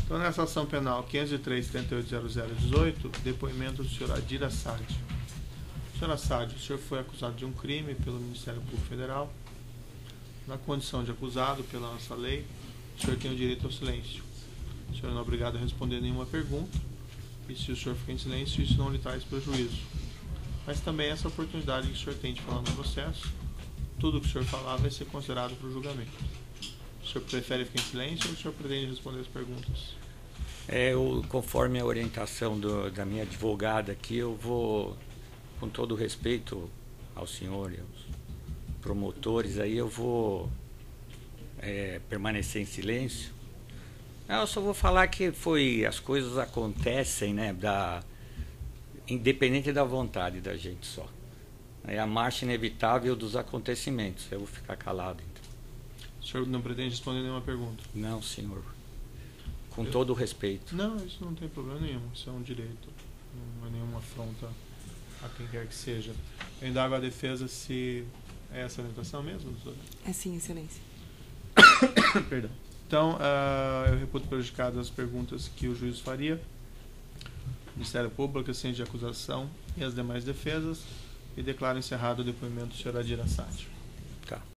Então, nessa ação penal 503-380018, depoimento do senhor Adir Assad. Senhor Assad, o senhor foi acusado de um crime pelo Ministério Público Federal. Na condição de acusado pela nossa lei, o senhor tem o direito ao silêncio. O senhor não é obrigado a responder nenhuma pergunta, e se o senhor ficar em silêncio, isso não lhe traz prejuízo. Mas também essa oportunidade que o senhor tem de falar no processo, tudo que o senhor falar vai ser considerado para o julgamento. O senhor prefere ficar em silêncio ou o senhor pretende responder as perguntas? Conforme a orientação da minha advogada aqui, eu vou, com todo o respeito ao senhor e aos promotores, aí eu vou permanecer em silêncio. Eu só vou falar que as coisas acontecem, né, independente da vontade da gente só. É a marcha inevitável dos acontecimentos. Eu vou ficar calado, então. O senhor não pretende responder nenhuma pergunta? Não, senhor. Com todo o respeito. Não, isso não tem problema nenhum. Isso é um direito. Não é nenhuma afronta a quem quer que seja. Eu indago a defesa se é essa a orientação mesmo, doutora? É sim, excelência. Perdão. Então, eu reputo prejudicadas as perguntas que o juiz faria, Ministério Público, ciente de acusação e as demais defesas, e declaro encerrado o depoimento do senhor Adir Assad. Tá.